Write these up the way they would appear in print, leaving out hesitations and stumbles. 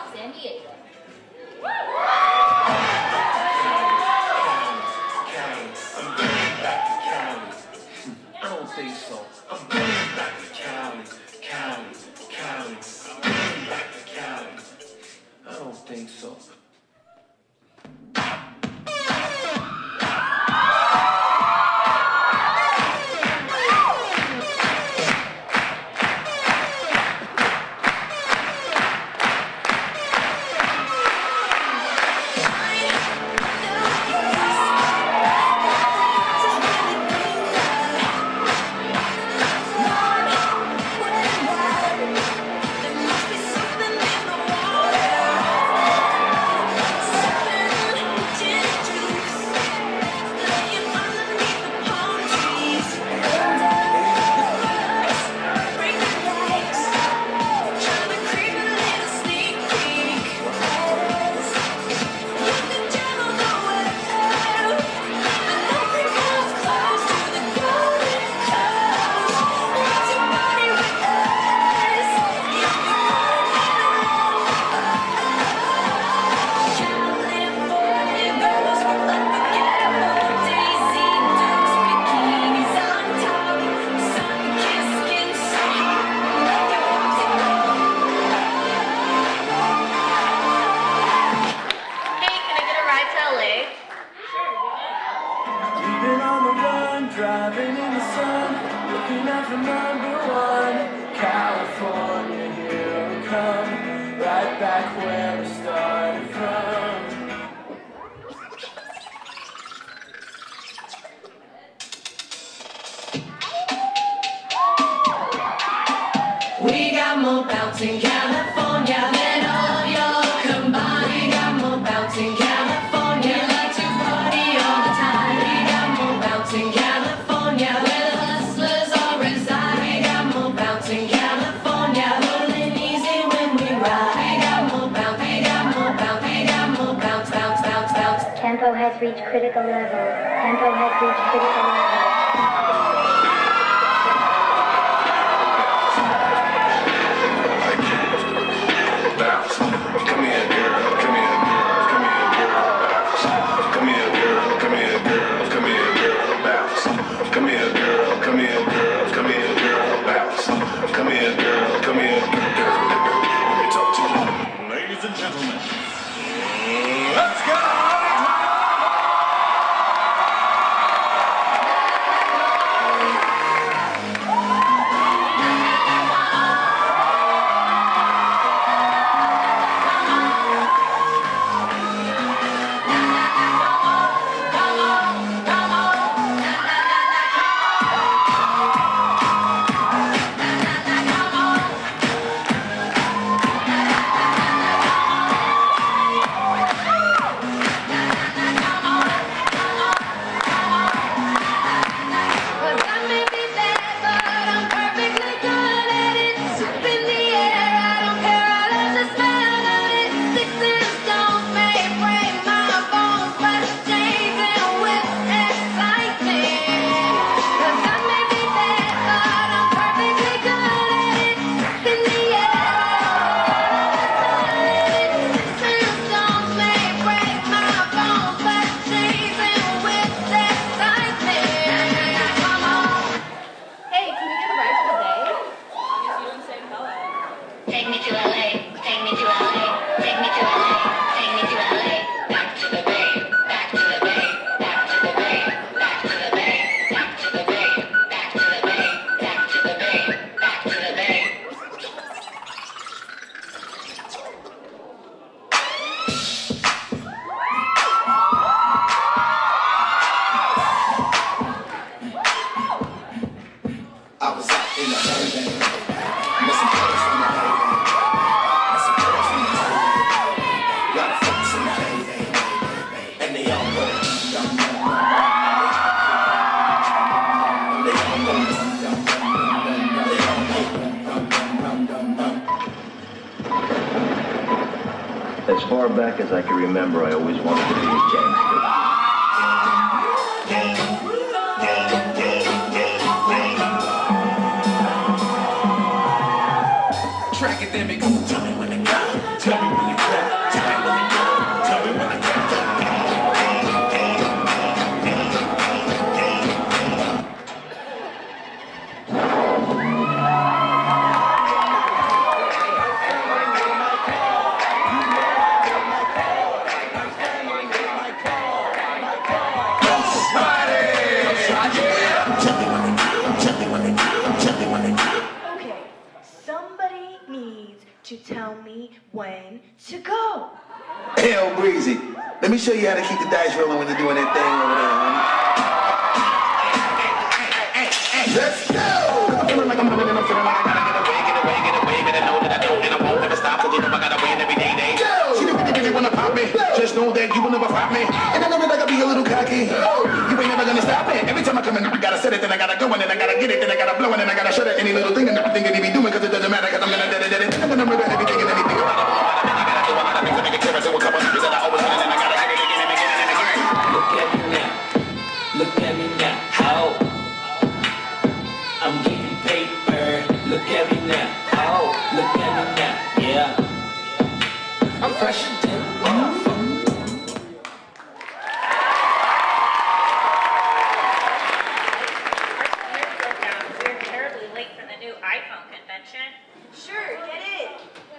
San Diego. I'm going back to Cali. I don't think so. I'm going back to Cali. Cali. I'm going back to Cali. I don't think so. Driving in the sun, looking out for #1 California, here we come, right back where we started from. We got more bounce in California than all your combined. We got more bounce in California, like to party all the time. We got more bounce in California, where the hustlers all reside. We got more bounce in California, rolling easy when we ride. We got more bounce, we got more bounce, we got more bounce, bounce, bounce, bounce. Tempo has reached critical level. Tempo has reached critical level. Ladies and gentlemen, let's go! As far back as I can remember, I always wanted to be a gangster. Track academics. Tell me when to go. Tell me when to go. Tell me when to go. Tell me when to go. To tell me when to go. Hell, Breezy. Let me show you how to keep the dice rolling when you're doing that thing over there, homie. Let's go! I'm feeling like I'm running and I'm feeling like I gotta get away, but I know that I don't and I won't ever stop, cause you know I gotta win every day. She don't really wanna pop me, just know that you will never flop me. And I know that I gotta be a little cocky. You ain't never gonna stop me. Every time I come in, I gotta set it, then I gotta go, and then I gotta get it, then I gotta blow, and then I gotta shut it. Any little thing and everything that he be doing, cause it doesn't matter, cause I'm gonna do it. I'm gonna murder everything and anything about it. Look at me now, how I'm getting paper. Look at me now, how look at me now, yeah. I'm fresher than We're terribly late for the new iPhone convention. Sure, get in.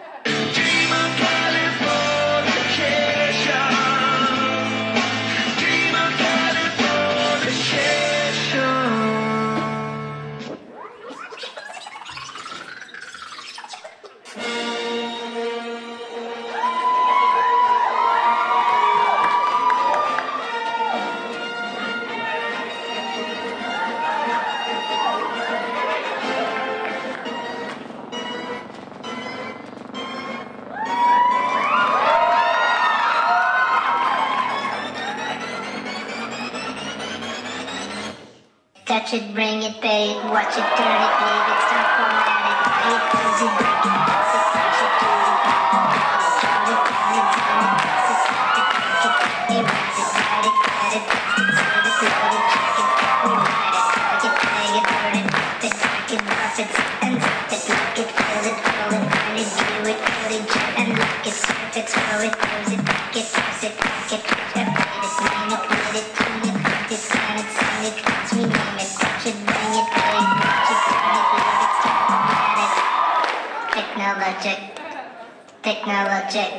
Touch it, bring it, pay it, watch it, turn it, leave it, stop, format it, buy it, close it, break it, pass it, touch it, do it, count it, turn it, zone it, pass it, stop it, break it, erase it, write it, cut it, paste it, save it, load it, check it, rewrite it, plug it, play it, burn it, pop it, back it, rough it, and zip it, look it, fill it, roll it, find it, view it, code it, jet and lock it, surf it, throw it, close it, back it, toss it, pack it, update it, mine it, read it, tune it, print it, scan it, send it, catch me, name it, touch it, bring it, pay it, watch it, turn it, leave it, stop, format it. Technologic. Technologic.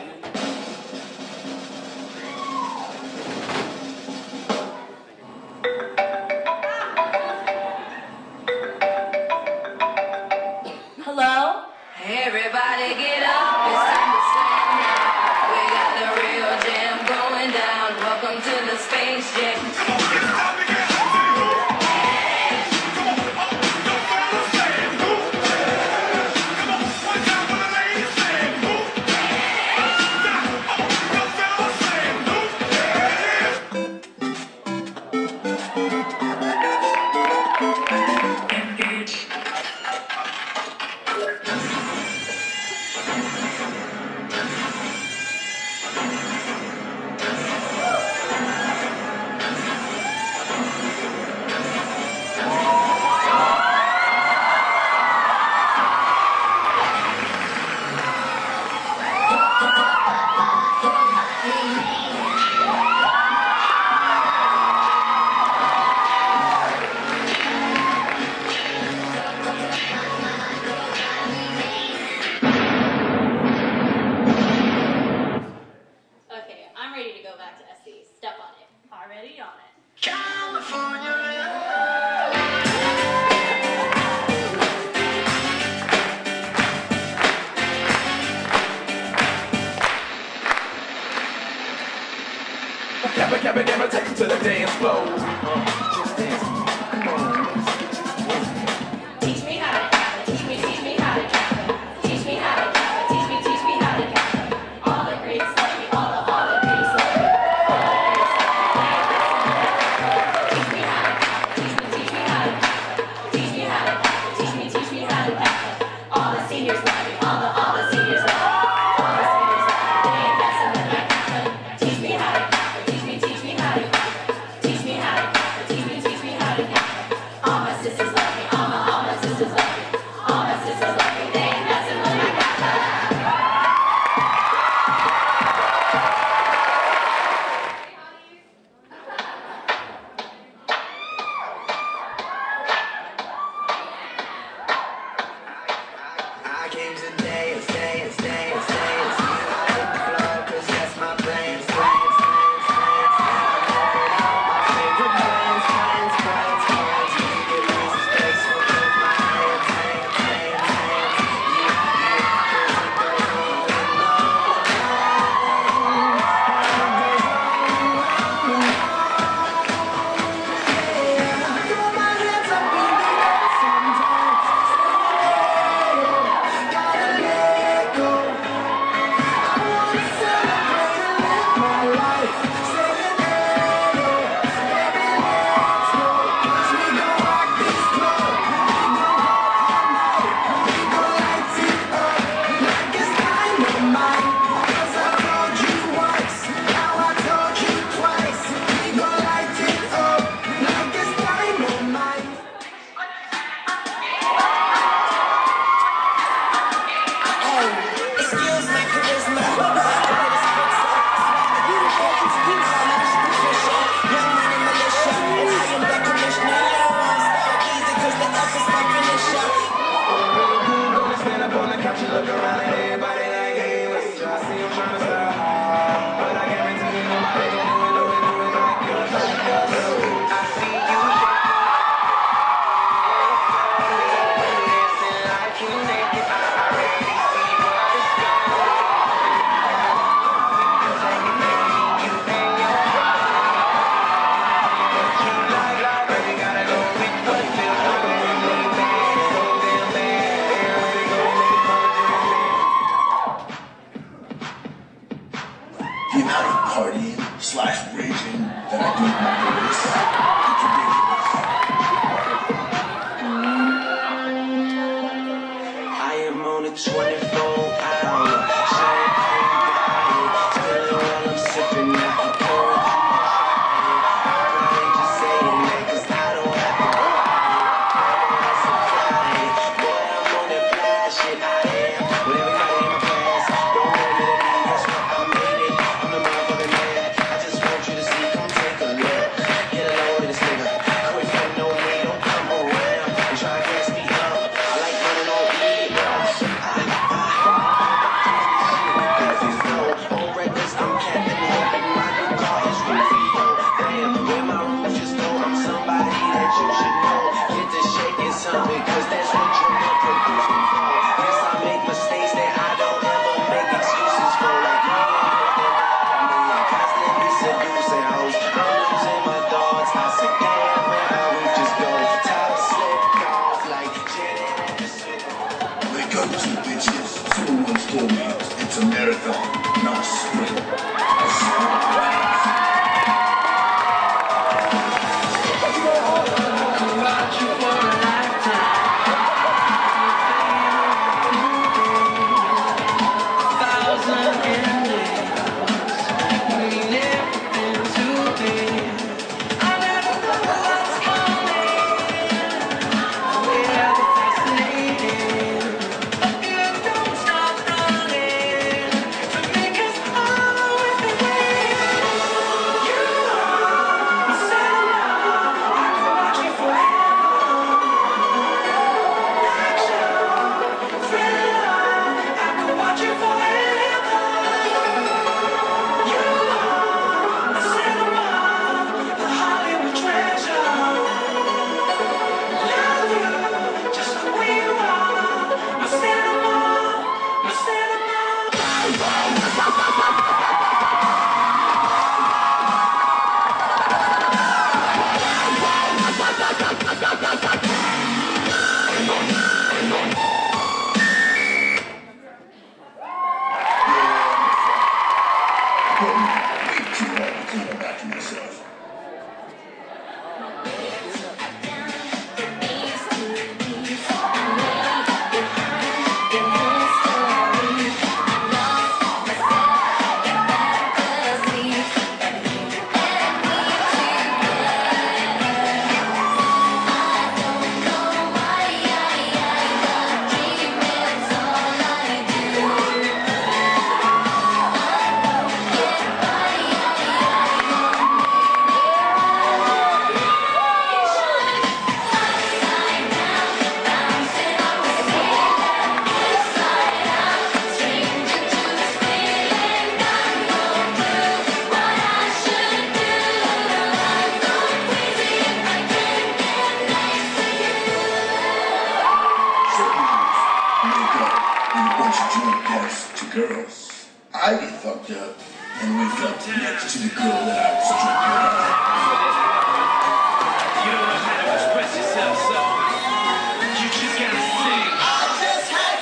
Hello? Everybody get up, it's time to slam now. We got the real jam going down. Welcome to the Space Jam. Okay, I'm ready to go back to SC. Step on it. Already on it. Cappa, cappa, damn, take it to the dance floor. Just dance. Come on. Teach me how to cappa. Teach me how to cappa. Teach me how to cappa. Teach me how to cappa. All the greats love me. All the greats love me. Teach me how to cappa. Teach me how to cappa. Teach me how to cappa. Teach me how to cappa. All the seniors love me. All the seniors love me. All the seniors love me. They ain't messing with my cappa. Teach me how to cappa. Teach me how to cappa. Teach me how to cappa. partying / raging that I do with my boys. It's ridiculous. I am on a 24-hour champagne diet, spilling while I'm sipping out. I ain't just saying that 'cause I don't have to supply it. Boy, I'm on that fly shit. I am with everybody in my class. Don't want me to leave, that's what I made it. I'm the motherfucking man. I just want you to see, come take a look. Get a load of this nigga. Quit frontin' on me, don't come around and try to gas me up. I like running on E. On records, I'm Captain Hook, and my new car is Rufio. Damn, where my roof just go, I'm somebody that you should know. Get to shaking something, 'cause that's what you're gonna produce me for. Yes, I make mistakes that I don't ever make excuses for. Like you ain't me, I'm constantly seducing hoes. I'm losing my thoughts. I said, damn, where my roof just go. Top slipped off like Janet on the Super Bowl. Wake up, you bitches. Someone once told me it's a marathon, not a sprint. Way too hard to clean up after myself. Girls, I get fucked up and wake up next to the girl that I was drinking. You don't know how to express yourself, so you just gotta sing. I just had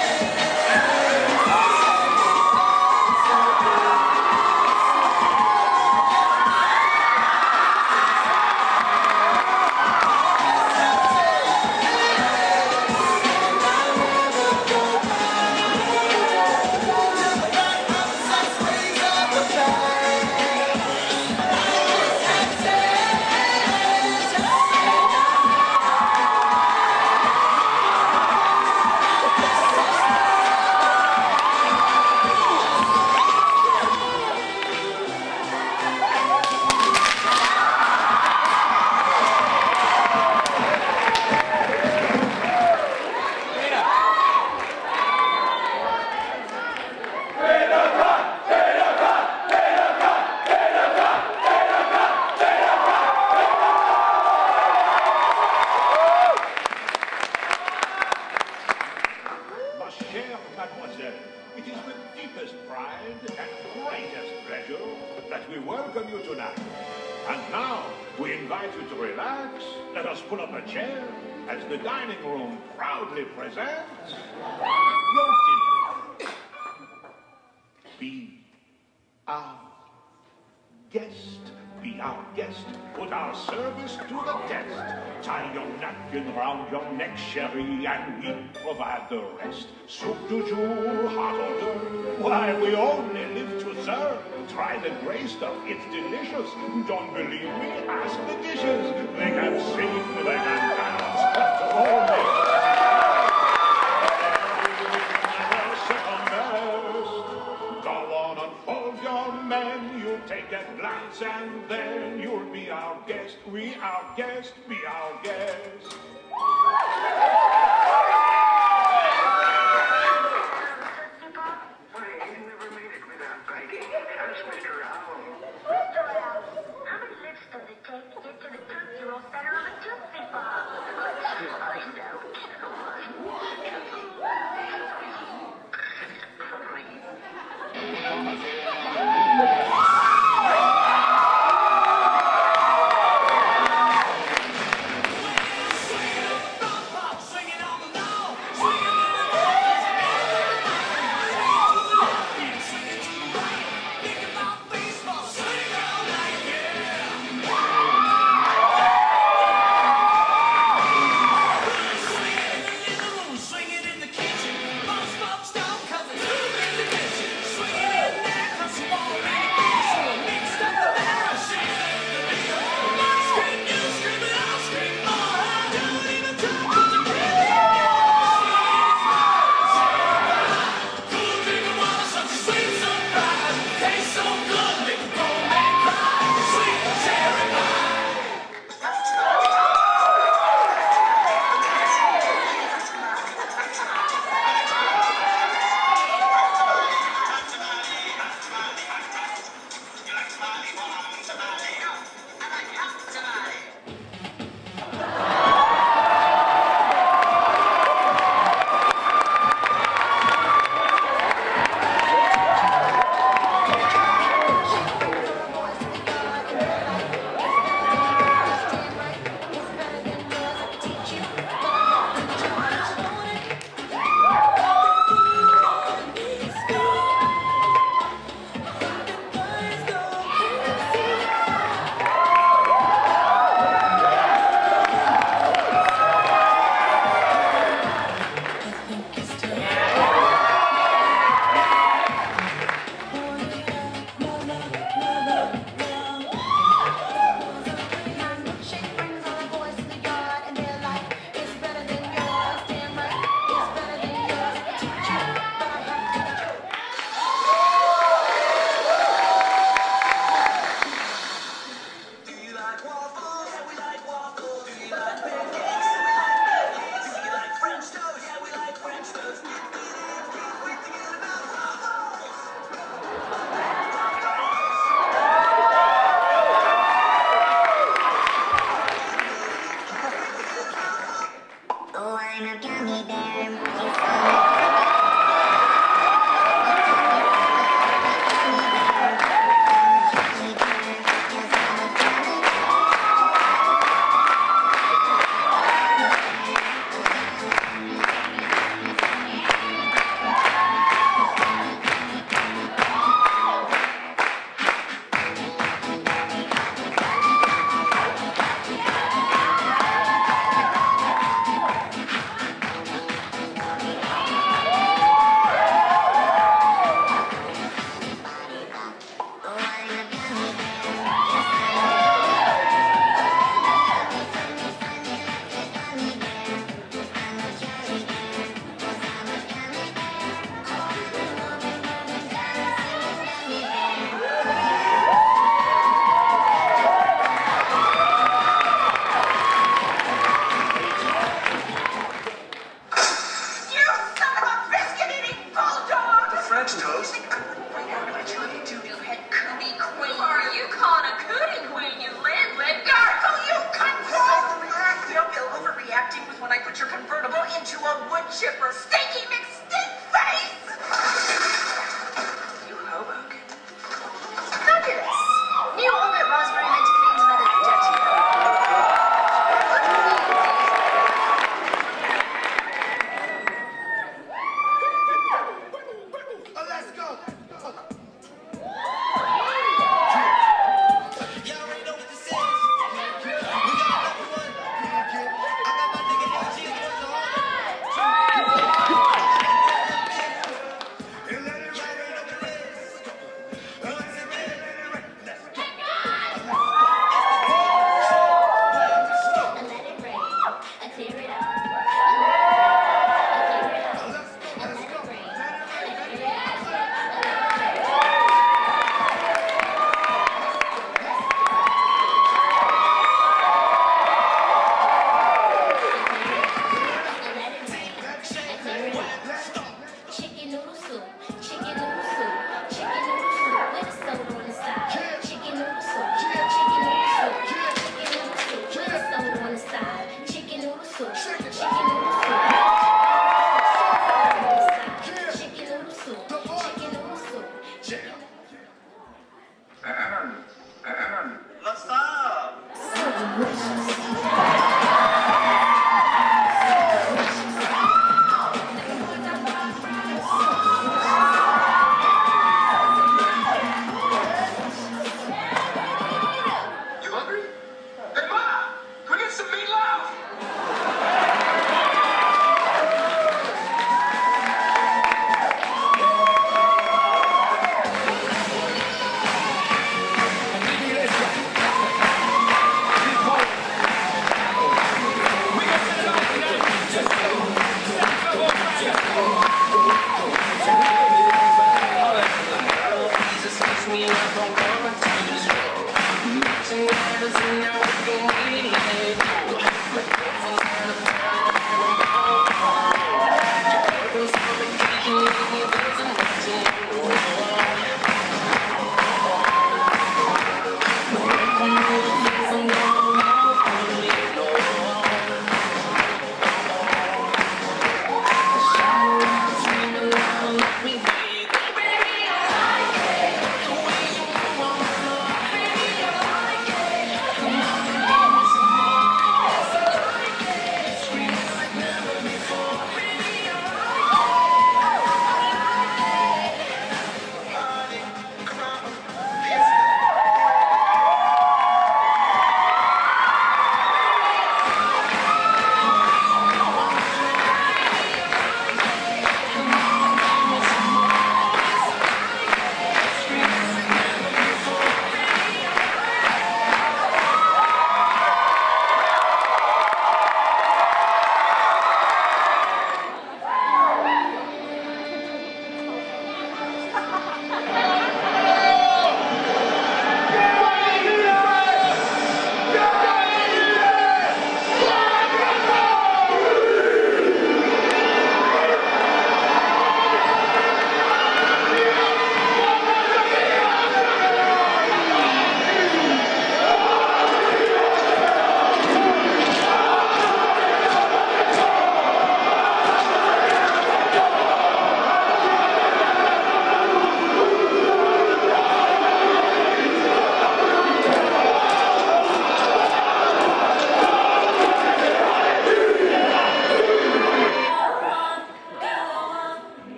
It is with deepest pride and greatest pleasure that we welcome you tonight. And now, we invite you to relax. Let us pull up a chair as the dining room proudly presents your dinner. Be our Guest, be our guest, put our service to the test. Tie your napkin round your neck, sherry, and we provide the rest. Soup du jour, hot order, why we only live to serve. Try the gray stuff, it's delicious. Don't believe me? Ask the dishes. They can sing, they can dance, but only second best. Go on, unfold your menu, take a glance, and then you'll be our guest. We our guest, be our guest. Sing it all.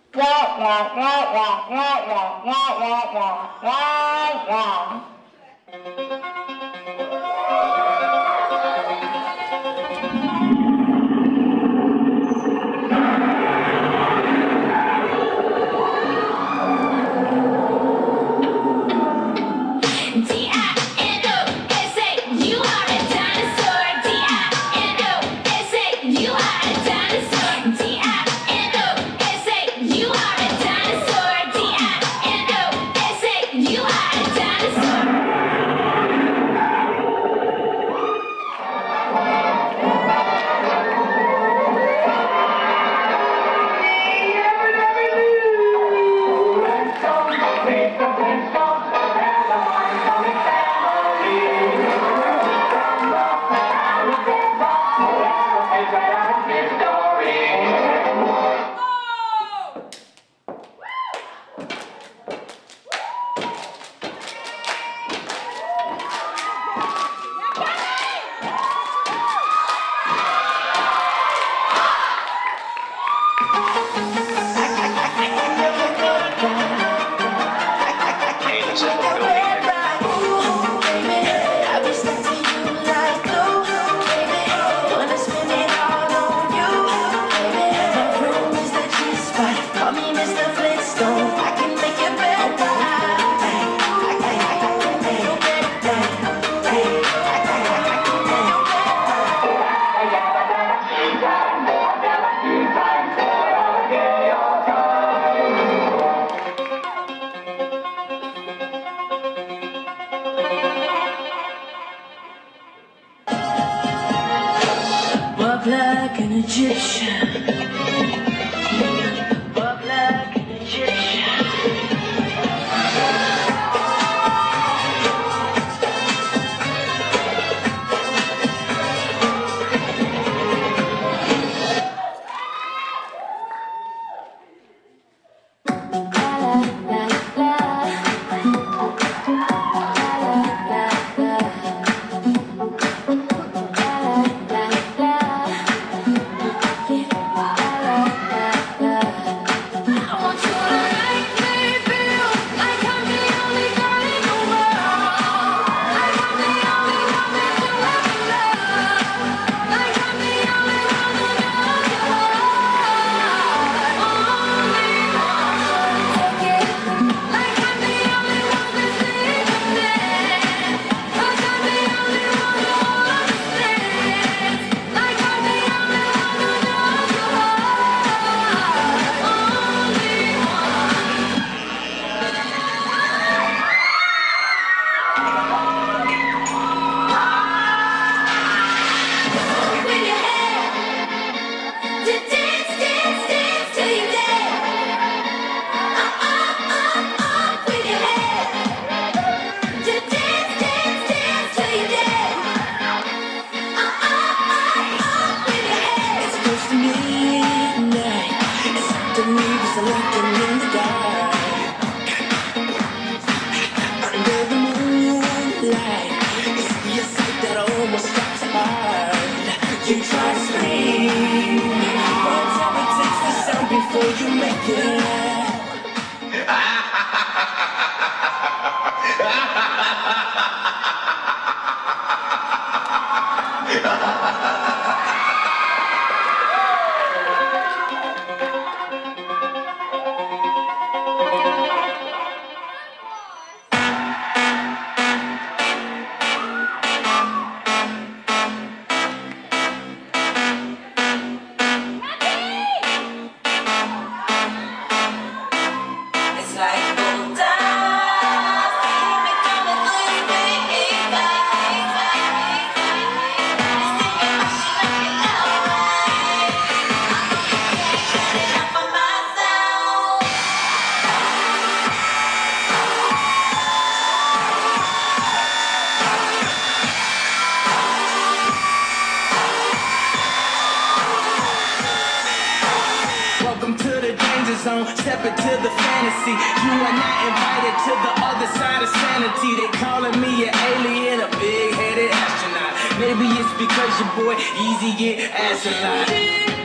Walk like an Egyptian. Walk like an Egyptian. Step into the fantasy. You are not invited to the other side of sanity. They calling me an alien, a big-headed astronaut. Maybe it's because your boy Easy get ass a lot.